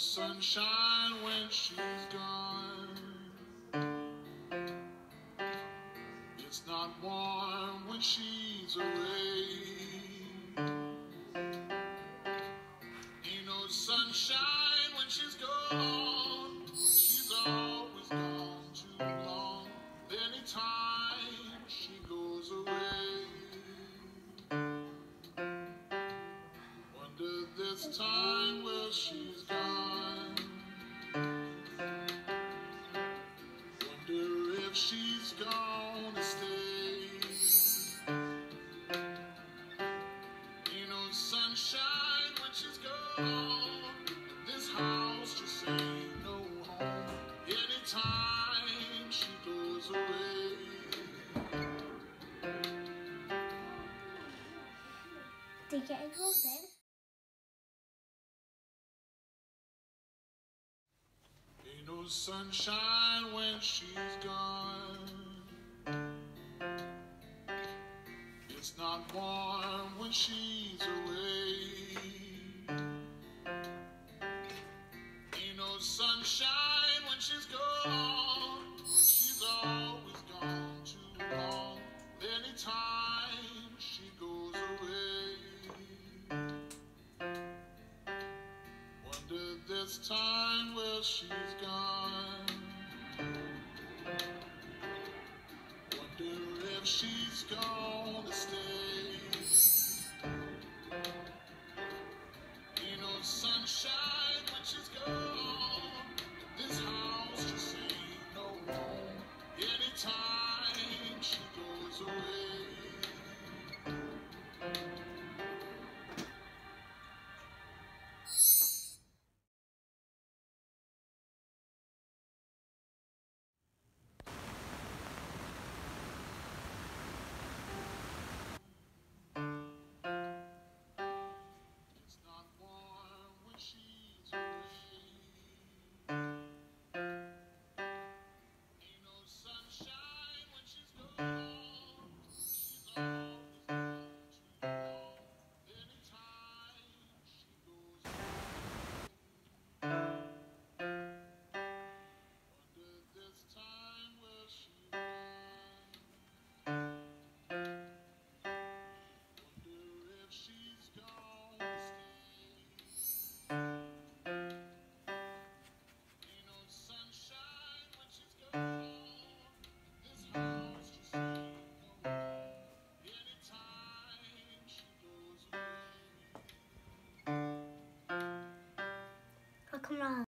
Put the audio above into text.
sunshine when she's gone. It's not warm when she's away. Ain't no sunshine when she's gone. She's always gone too long. Anytime she goes away. Wonder this time where she's gone. Wonder if she's gonna stay. Ain't no sunshine when she's gone. This house just ain't no home. Anytime she goes away. Did you get exhausted? Ain't no sunshine when she's gone. It's not warm when she's away. Ain't no sunshine when she's gone. She's always gone too long. Anytime she goes away. Wonder this time where she's gone. Wonder if she's gonna stay. Ain't no sunshine when she's gone. This house just ain't no home. Anytime she goes away. It's not warm when she's away. Ain't no sunshine when she's gone. She's always gone too long. Anytime she goes away. Wonder this time where she's gone. Wonder if she's gonna stay. Ain't no sunshine when she's gone. This house just ain't no home. Anytime she goes away. I'll come around.